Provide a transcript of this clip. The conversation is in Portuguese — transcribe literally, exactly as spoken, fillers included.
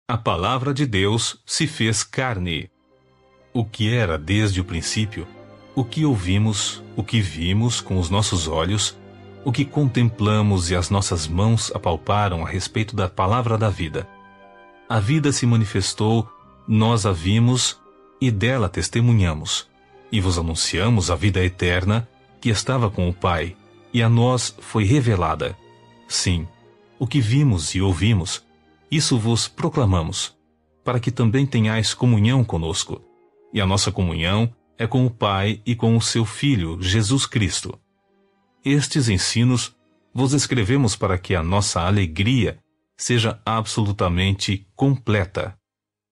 A palavra de Deus se fez carne. O que era desde o princípio, o que ouvimos, o que vimos com os nossos olhos, o que contemplamos e as nossas mãos apalparam a respeito da palavra da vida. A vida se manifestou, nós a vimos e dela testemunhamos, e vos anunciamos a vida eterna que estava com o Pai, e a nós foi revelada. Sim, o que vimos e ouvimos, isso vos proclamamos, para que também tenhais comunhão conosco. E a nossa comunhão é com o Pai e com o seu Filho, Jesus Cristo. Estes ensinos vos escrevemos para que a nossa alegria seja absolutamente completa.